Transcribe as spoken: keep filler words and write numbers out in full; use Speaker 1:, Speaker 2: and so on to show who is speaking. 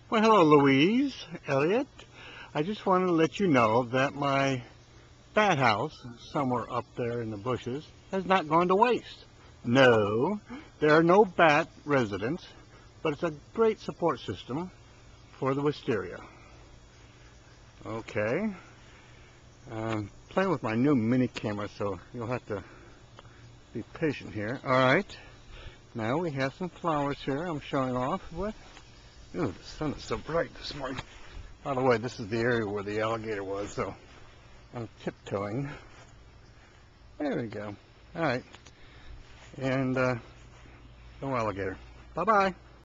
Speaker 1: Well, hello, Louise, Elliot. I just wanted to let you know that my bat house, somewhere up there in the bushes, has not gone to waste. No, there are no bat residents, but it's a great support system for the wisteria. Okay. I'm playing with my new mini camera, so you'll have to be patient here. All right. Now we have some flowers here I'm showing off with. Ooh, the sun is so bright this morning. By the way, this is the area where the alligator was, so I'm tiptoeing. There we go. All right. And uh, no alligator. Bye-bye.